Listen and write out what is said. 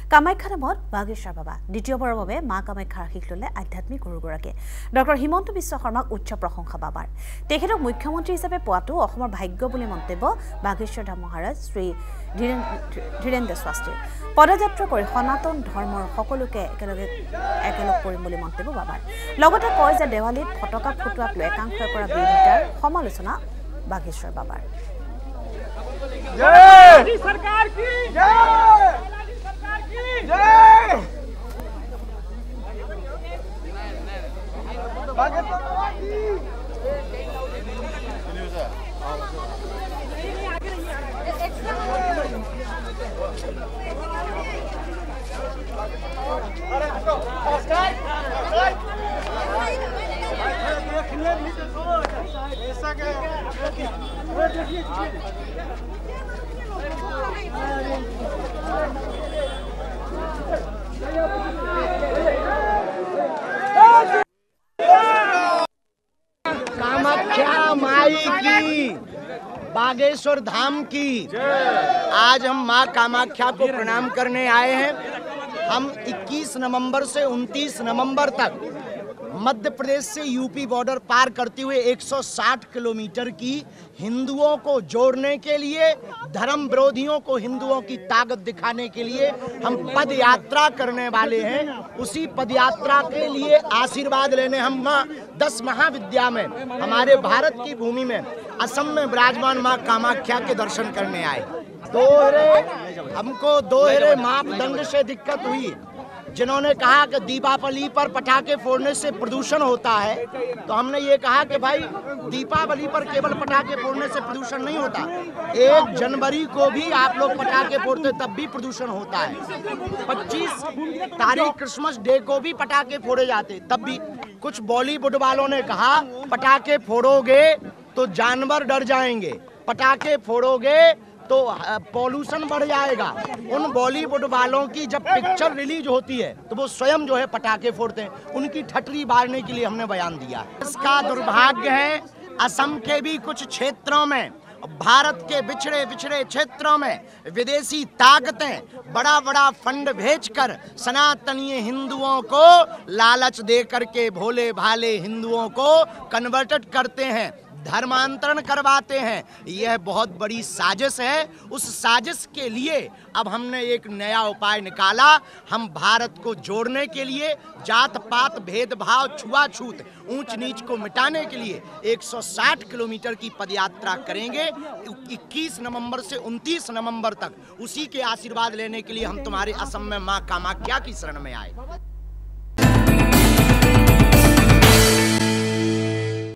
কামাখ্যা নামত বাগেশ্বৰ বাবা দ্বিতীয়বাৰৰ বাবে মা কামাখ্যাৰ আশীষ ল'লে আধ্যাত্মিক গুৰুগৰাকীয়ে ডক্টৰ হিমন্ত বিশ্ব শৰ্মাক উচ্চ প্ৰশংসা বাবাৰ তেখেতক মুখ্যমন্ত্ৰী হিচাপে পোৱাটো অসমৰ ভাগ্য বুলি মন্তব্য বাগেশ্বৰ ধাম মহাৰাজ শ্ৰী ধীৰেন্দ্ৰ শাস্ত্ৰীৰ পদযাত্ৰা কৰি সনাতন ধৰ্মৰ সকলোকে একেলগ কৰিম বুলি মন্তব্য বাবাৰ লগতে কয় যে দেৱালীত ফটকা ফুটুৱাক লৈ একাংশই কৰা বিৰোধিতাৰ সমালোচনা বাগেশ্বৰ বাবাৰ जय सरकार की जय जय कामाख्या माई की बागेश्वर धाम की आज हम माँ कामाख्या को प्रणाम करने आए हैं। हम 21 नवंबर से 29 नवंबर तक मध्य प्रदेश से यूपी बॉर्डर पार करते हुए 160 किलोमीटर की हिंदुओं को जोड़ने के लिए, धर्म विरोधियों को हिंदुओं की ताकत दिखाने के लिए हम पद यात्रा करने वाले हैं। उसी पद यात्रा के लिए आशीर्वाद लेने हम माँ 10 महाविद्या में हमारे भारत की भूमि में असम में विराजमान माँ कामाख्या के दर्शन करने आए। हमको दोहरे मापदंड से दिक्कत हुई। जिन्होंने कहा कि दीपावली पर पटाखे फोड़ने से प्रदूषण होता है, तो हमने ये कहा कि भाई दीपावली पर केवल पटाखे फोड़ने से प्रदूषण नहीं होता, 1 जनवरी को भी आप लोग पटाखे फोड़ते तब भी प्रदूषण होता है। 25 तारीख क्रिसमस डे को भी पटाखे फोड़े जाते तब भी। कुछ बॉलीवुड वालों ने कहा पटाखे फोड़ोगे तो जानवर डर जाएंगे, पटाखे फोड़ोगे तो पॉल्यूशन बढ़ जाएगा। उन बॉलीवुड वालों की जब पिक्चर रिलीज होती है तो वो स्वयं जो है पटाखे फोड़ते हैं, उनकी ठटरी बारने के लिए हमने बयान दिया। इसका दुर्भाग्य है असम के भी कुछ क्षेत्रों में, भारत के बिछड़े बिछड़े क्षेत्रों में विदेशी ताकतें बड़ा बड़ा फंड भेजकर सनातनीय हिंदुओं को लालच दे करके भोले भाले हिंदुओं को कन्वर्टेड करते हैं, धर्मांतरण करवाते हैं। यह बहुत बड़ी साजिश है। उस साजिश के लिए अब हमने एक नया उपाय निकाला। हम भारत को जोड़ने के लिए, जात पात भेदभाव छुआछूत ऊंच नीच को मिटाने के लिए 160 किलोमीटर की पदयात्रा करेंगे 21 नवंबर से 29 नवंबर तक। उसी के आशीर्वाद लेने के लिए हम तुम्हारे असम में मां कामाख्या की शरण में आए।